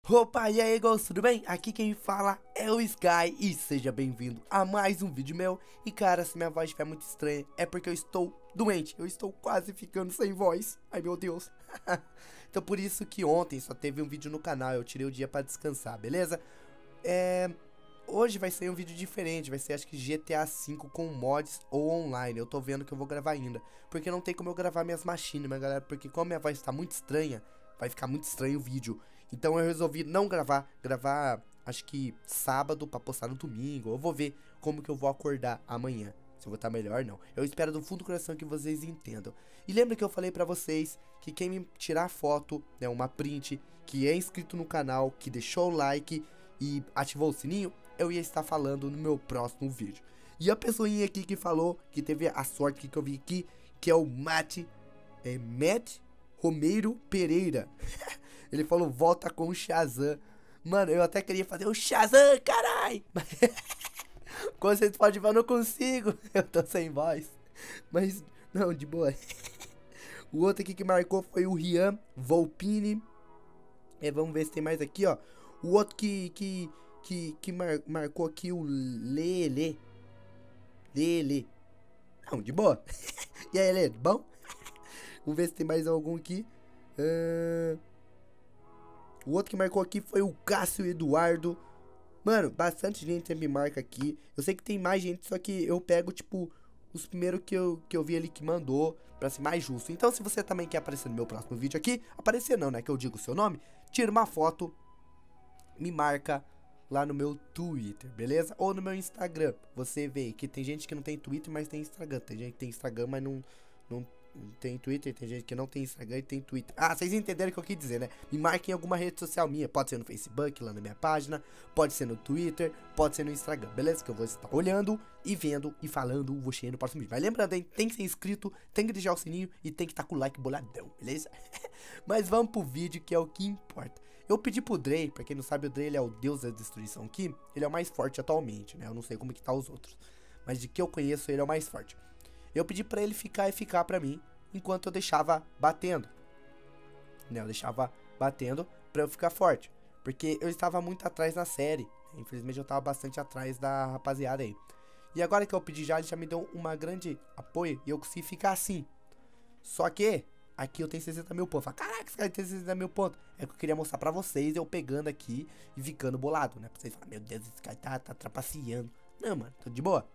Opa, e aí, Ghost, tudo bem? Aqui quem fala é o Sky e seja bem-vindo a mais um vídeo meu. E cara, se minha voz estiver muito estranha, é porque eu estou doente, eu estou quase ficando sem voz. Ai meu Deus. Então por isso que ontem só teve um vídeo no canal, eu tirei o dia pra descansar, beleza? Hoje vai ser um vídeo diferente, vai ser acho que GTA V com mods ou online. Eu tô vendo que eu vou gravar ainda, porque não tem como eu gravar minhas machines, mas galera, porque como minha voz tá muito estranha, vai ficar muito estranho o vídeo. Então eu resolvi não gravar acho que sábado pra postar no domingo. Eu vou ver como que eu vou acordar amanhã, se eu vou estar melhor não. Eu espero do fundo do coração que vocês entendam. E lembra que eu falei pra vocês que quem me tirar foto, né, uma print, que é inscrito no canal, que deixou o like e ativou o sininho, eu ia estar falando no meu próximo vídeo. E a pessoinha aqui que falou, que teve a sorte que eu vi aqui, que é o Matt Romeiro Pereira. Ele falou, volta com o Shazam. Mano, eu até queria fazer o Shazam, carai. Como vocês podem ver, eu não consigo. Eu tô sem voz. Mas, não, de boa. O outro aqui que marcou foi o Rian Volpini. Vamos ver se tem mais aqui, ó. O outro que marcou aqui o Lele. Não, de boa. E aí, Lele, bom? Vamos ver se tem mais algum aqui. O outro que marcou aqui foi o Cássio Eduardo. Mano, bastante gente sempre marca aqui. Eu sei que tem mais gente, só que eu pego, tipo, os primeiros que eu vi ali que mandou, pra ser mais justo. Então, se você também quer aparecer no meu próximo vídeo aqui, aparecer não, né, que eu digo o seu nome, tira uma foto, me marca lá no meu Twitter, beleza? Ou no meu Instagram. Você vê que tem gente que não tem Twitter, mas tem Instagram. Tem gente que tem Instagram, mas não tem Twitter. Tem gente que não tem Instagram e tem Twitter. Ah, vocês entenderam o que eu quis dizer, né? Me marquem em alguma rede social minha. Pode ser no Facebook, lá na minha página. Pode ser no Twitter. Pode ser no Instagram, beleza? Que eu vou estar olhando e vendo e falando você no próximo vídeo. Mas lembrando, hein? Tem que ser inscrito, tem que deixar o sininho e tem que estar com o like boladão, beleza? Mas vamos pro vídeo, que é o que importa. Eu pedi pro Dre, pra quem não sabe, o Dre ele é o deus da destruição aqui. Ele é o mais forte atualmente, né? Eu não sei como que tá os outros, mas de que eu conheço, ele é o mais forte. Eu pedi pra ele ficar pra mim, enquanto eu deixava batendo, né? Eu deixava batendo pra eu ficar forte, porque eu estava muito atrás na série, né? Infelizmente eu tava bastante atrás da rapaziada aí. E agora que eu pedi já, ele já me deu uma grande apoio e eu consegui ficar assim. Só que aqui eu tenho 60 mil pontos. Fala, caraca, esse cara tem 60 mil pontos. É que eu queria mostrar pra vocês, eu pegando aqui e ficando bolado, né? Pra vocês falarem, meu Deus, esse cara tá trapaceando. Não, mano, tô de boa.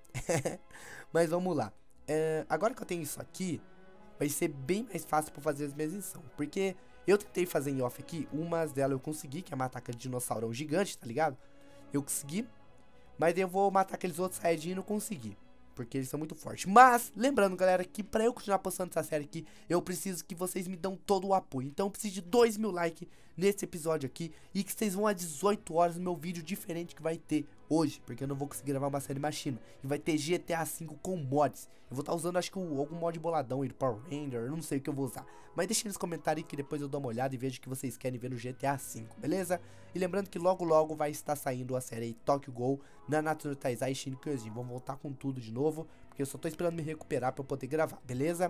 Mas vamos lá. Agora que eu tenho isso aqui, vai ser bem mais fácil pra fazer as minhas missões. Porque eu tentei fazer em off aqui, umas delas eu consegui, que é matar aquele dinossaurão gigante, tá ligado? Eu consegui, mas eu vou matar aqueles outros saiyajin e não consegui, porque eles são muito fortes. Mas, lembrando, galera, que pra eu continuar postando essa série aqui, eu preciso que vocês me dão todo o apoio. Então eu preciso de 2.000 likes nesse episódio aqui, e que vocês vão às 18 horas no meu vídeo diferente que vai ter hoje, porque eu não vou conseguir gravar uma série machina. E vai ter GTA V com mods. Eu vou estar usando, acho que algum mod boladão aí do Power Ranger, eu não sei o que eu vou usar. Mas deixem nos comentários que depois eu dou uma olhada e vejo o que vocês querem ver no GTA V, beleza? E lembrando que logo logo vai estar saindo a série aí Tokyo Ghoul, Nanatsu no Taizai e Shin Kyojin. Vamos voltar com tudo de novo, porque eu só tô esperando me recuperar pra eu poder gravar, beleza?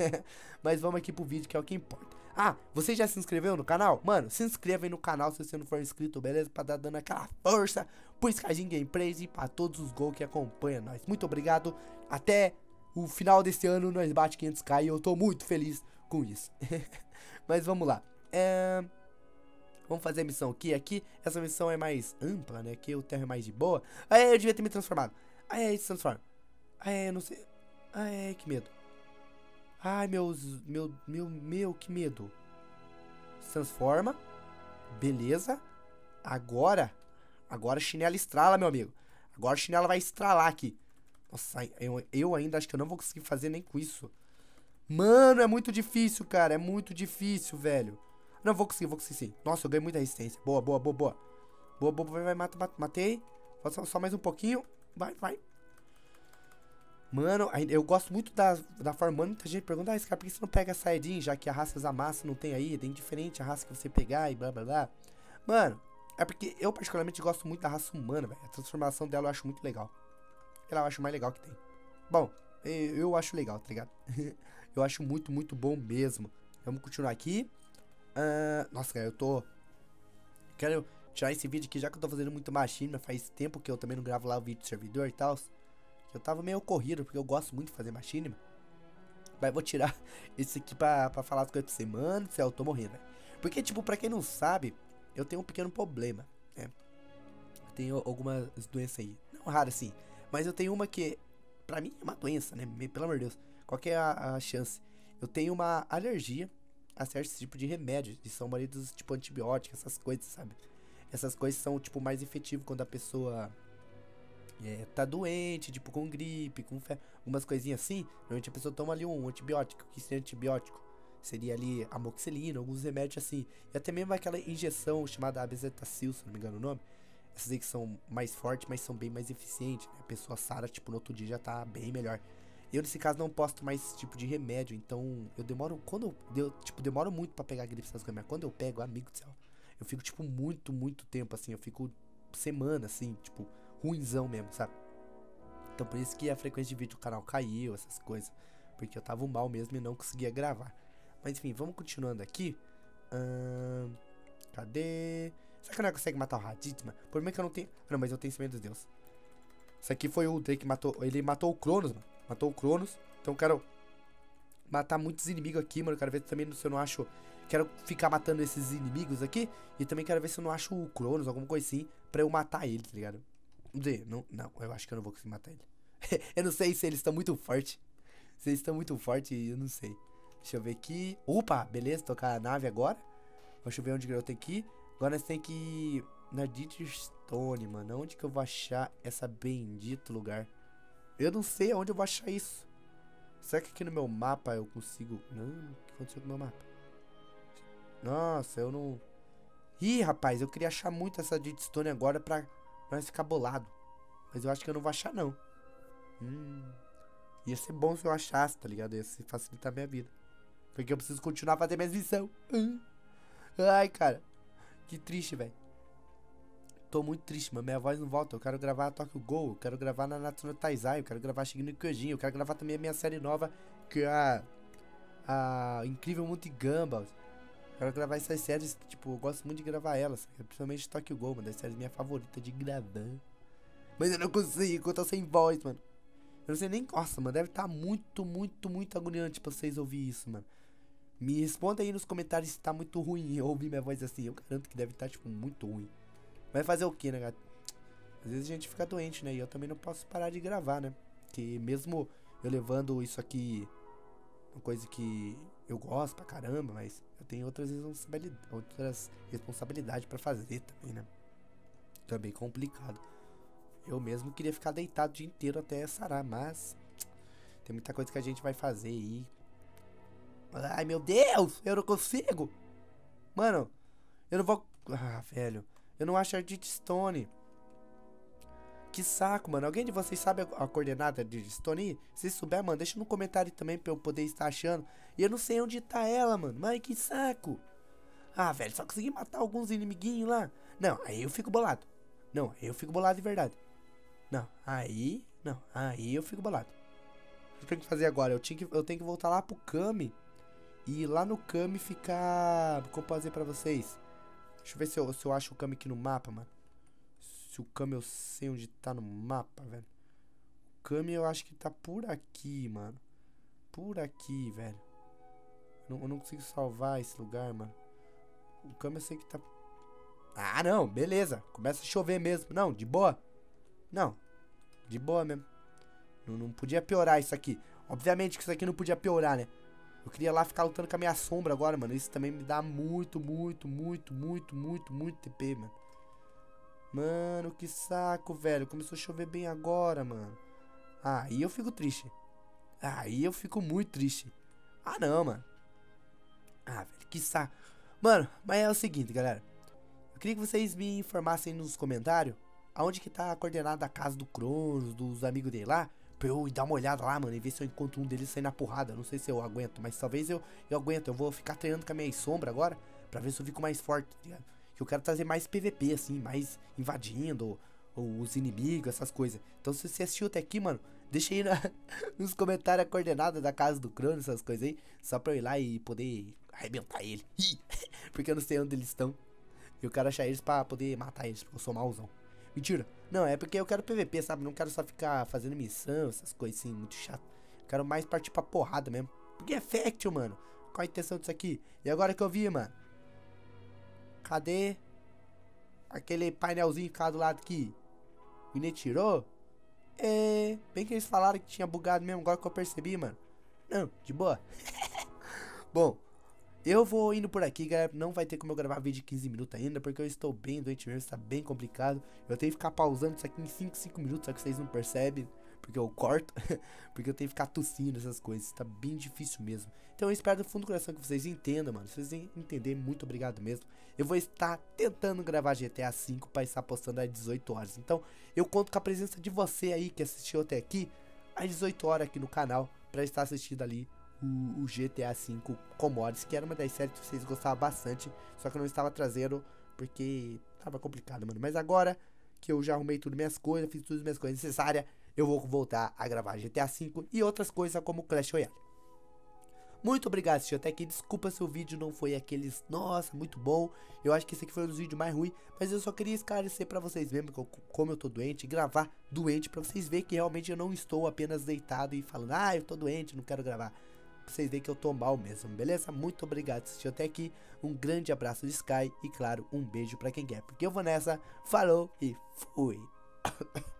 Mas vamos aqui pro vídeo, que é o que importa. Ah, você já se inscreveu no canal? Mano, se inscreva aí no canal se você não for inscrito, beleza? Pra dar dando aquela força pro Skyzinho Gameplays e pra todos os gols que acompanham nós. Muito obrigado. Até o final desse ano nós bate 500k e eu tô muito feliz com isso. Mas vamos lá. Vamos fazer a missão aqui. Essa missão é mais ampla, né? Aqui o terra é mais de boa. Aí eu devia ter me transformado. Aí se transforma. Aí eu não sei. Ai, que medo. Ai, meu, que medo. Se transforma. Beleza. Agora a chinela estrala, meu amigo. Agora a chinela vai estralar aqui. Nossa, eu ainda acho que eu não vou conseguir fazer nem com isso. Mano, é muito difícil, cara. É muito difícil, velho. Não, vou conseguir sim. Nossa, eu ganhei muita resistência. Boa. Vai, matei. Só mais um pouquinho. Vai. Mano, eu gosto muito da forma. Muita gente pergunta, esse cara, por que você não pega a Saiyajin, já que a raça Zamasu não tem aí? Tem diferente a raça que você pegar e blá blá blá. Mano, é porque eu particularmente gosto muito da raça humana, velho. A transformação dela eu acho muito legal. Ela eu acho mais legal que tem. Bom, eu acho legal, tá ligado? Eu acho muito bom mesmo. Vamos continuar aqui. Nossa, cara, eu tô Quero tirar esse vídeo aqui, já que eu tô fazendo muito machinima. Faz tempo que eu também não gravo lá o vídeo do servidor e tal. Eu tava meio corrido, porque eu gosto muito de fazer machinima. Mas vou tirar esse aqui pra falar as coisas pra você. Mano do céu, eu tô morrendo, velho. Porque, tipo, pra quem não sabe, eu tenho um pequeno problema, né? Eu tenho algumas doenças aí. Não raras, assim. Mas eu tenho uma que, pra mim, é uma doença, né? Pelo amor de Deus. Qual que é a chance? Eu tenho uma alergia a certos tipos de remédios. E são maridos, tipo, antibióticos, essas coisas, sabe? Essas coisas são, tipo, mais efetivas quando a pessoa... tá doente, tipo com gripe, com febre, algumas coisinhas assim. Normalmente a pessoa toma ali um antibiótico. O que seria antibiótico? Seria ali amoxicilina, alguns remédios assim. E até mesmo aquela injeção chamada Abezatacil, se não me engano o nome. Essas aí que são mais fortes, mas são bem mais eficientes, né? A pessoa sara, tipo, no outro dia já tá bem melhor. Eu, nesse caso, não posso tomar esse tipo de remédio. Então, eu demoro... demoro muito pra pegar gripe, essas coisas. Mas quando eu pego, amigo do céu, eu fico, tipo, muito tempo, assim. Eu fico semana, assim, tipo... ruinzão mesmo, sabe? Então por isso que a frequência de vídeo do canal caiu, essas coisas. Porque eu tava mal mesmo e não conseguia gravar. Mas enfim, vamos continuando aqui. Cadê? Será que não consegue matar o Raditz, mano? Por mim que eu não tenho... Não, mas eu tenho semente dos deuses. Isso aqui foi o Drake que matou... Ele matou o Cronos, mano. Matou o Cronos. Então eu quero matar muitos inimigos aqui, mano. Eu quero ver também se eu não acho... Quero ficar matando esses inimigos aqui. E também quero ver se eu não acho o Cronos, alguma coisa assim, pra eu matar ele, tá ligado? Não, eu acho que eu não vou conseguir matar ele. Eu não sei se eles estão muito fortes. Se eles estão muito fortes, eu não sei. Deixa eu ver aqui. Opa, beleza, tocar a nave agora. Deixa eu ver onde eu tenho que ir. Agora nós temos que ir na Ditterstone, mano. Onde que eu vou achar essa bendito lugar? Eu não sei aonde eu vou achar isso. Será que aqui no meu mapa eu consigo... Não, o que aconteceu com o meu mapa? Nossa, eu não... Ih, rapaz, eu queria achar muito essa Ditterstone agora pra nós ficar bolado. Mas eu acho que eu não vou achar, não. Ia ser bom se eu achasse, tá ligado? Ia facilitar a minha vida. Porque eu preciso continuar a fazer minhas missões. Ai, cara. Que triste, velho. Tô muito triste, mano. Minha voz não volta. Eu quero gravar a Tokyo Ghoul. Eu quero gravar na Natsuno Taizai. Eu quero gravar Shingeki no Kyojin. Eu quero gravar também a minha série nova, que é a Incrível Mundo de Gumball. Eu quero gravar essas séries, tipo, eu gosto muito de gravar elas. Principalmente Tokyo Ghoul, uma das séries minha favorita de gravar. Mas eu não consigo, eu tô sem voz, mano. Eu não sei nem... Nossa, mano, deve estar muito agoniante pra vocês ouvir isso, mano. Me responda aí nos comentários se tá muito ruim eu ouvir minha voz assim. Eu garanto que deve estar, tipo, muito ruim. Mas fazer o que, né, gato? Às vezes a gente fica doente, né? E eu também não posso parar de gravar, né? Porque mesmo eu levando isso aqui... Uma coisa que eu gosto pra caramba, mas eu tenho outras responsabilidades pra fazer também, né? Também complicado. Eu mesmo queria ficar deitado o dia inteiro até sarar, mas tem muita coisa que a gente vai fazer aí. Ai, meu Deus, eu não consigo. Mano, eu não vou... Ah, velho, eu não acho a Ditterstone. Que saco, mano. Alguém de vocês sabe a coordenada de Ditterstone? Se souber, mano, deixa no comentário também pra eu poder estar achando. E eu não sei onde tá ela, mano. Mas que saco. Ah, velho, só consegui matar alguns inimiguinhos lá. Não, aí eu fico bolado. Não, aí eu fico bolado de verdade. Não, aí eu fico bolado. O que eu tenho que fazer agora? Eu tenho que voltar lá pro Kami. E lá no Kami ficar... Como eu posso dizer pra vocês? Deixa eu ver se eu acho o Kami aqui no mapa, mano. Se o Kami eu sei onde tá no mapa, velho. O Kami eu acho que tá por aqui, mano. Por aqui, velho. Eu não consigo salvar esse lugar, mano. O Kami eu sei que tá... Ah, não, beleza. Começa a chover mesmo. Não, de boa. Não, de boa mesmo. Não podia piorar isso aqui. Obviamente que isso aqui não podia piorar, né? Eu queria lá ficar lutando com a minha sombra agora, mano. Isso também me dá muito TP, mano. Mano, que saco, velho. Começou a chover bem agora, mano. Aí eu fico triste. Aí eu fico muito triste. Ah, não, mano. Ah, velho, que saco. Mano, mas é o seguinte, galera. Eu queria que vocês me informassem nos comentários aonde que tá a coordenada da casa do Cronos, dos amigos dele lá. Pra eu ir dar uma olhada lá, mano, e ver se eu encontro um deles sair na porrada. Não sei se eu aguento, mas talvez eu aguento. Eu vou ficar treinando com a minha sombra agora, pra ver se eu fico mais forte, tá ligado? Que eu quero trazer mais PVP, assim, mais invadindo ou os inimigos, essas coisas. Então se você assistiu até aqui, mano, deixa aí nos comentários a coordenada da casa do Cronos, essas coisas aí. Só pra eu ir lá e poder arrebentar ele. Porque eu não sei onde eles estão. Eu quero achar eles pra poder matar eles, porque eu sou mauzão. Mentira. Não, é porque eu quero PVP, sabe? Não quero só ficar fazendo missão, essas coisas assim, muito chato. Eu quero mais partir pra porrada mesmo. Porque é Faction, mano. Qual a intenção disso aqui? E agora que eu vi, mano? Cadê aquele painelzinho ficado do lado aqui? O Ine tirou? É, bem que eles falaram que tinha bugado mesmo, agora que eu percebi, mano. Não, de boa. Bom, eu vou indo por aqui, galera. Não vai ter como eu gravar vídeo de 15 minutos ainda, porque eu estou bem doente mesmo, está bem complicado. Eu tenho que ficar pausando isso aqui em 5 minutos, só que vocês não percebem, porque eu corto. Porque eu tenho que ficar tossindo essas coisas, tá bem difícil mesmo. Então eu espero do fundo do coração que vocês entendam, mano. Se vocês entenderem, muito obrigado mesmo. Eu vou estar tentando gravar GTA V para estar postando às 18 horas. Então eu conto com a presença de você aí que assistiu até aqui, às 18 horas aqui no canal, para estar assistindo ali o GTA V com mods, que era uma das séries que vocês gostavam bastante, só que eu não estava trazendo porque tava complicado, mano. Mas agora que eu já arrumei tudo minhas coisas, fiz todas as minhas coisas necessárias, eu vou voltar a gravar GTA V e outras coisas como Clash Royale. Muito obrigado por assistir até aqui. Desculpa se o vídeo não foi aqueles, nossa, muito bom. Eu acho que esse aqui foi um dos vídeos mais ruins, mas eu só queria esclarecer pra vocês mesmo como eu tô doente, gravar doente, pra vocês verem que realmente eu não estou apenas deitado e falando, ah, eu tô doente, não quero gravar. Pra vocês verem que eu tô mal mesmo, beleza? Muito obrigado por assistir até aqui. Um grande abraço de Sky e, claro, um beijo pra quem quer. Porque eu vou nessa, falou e fui.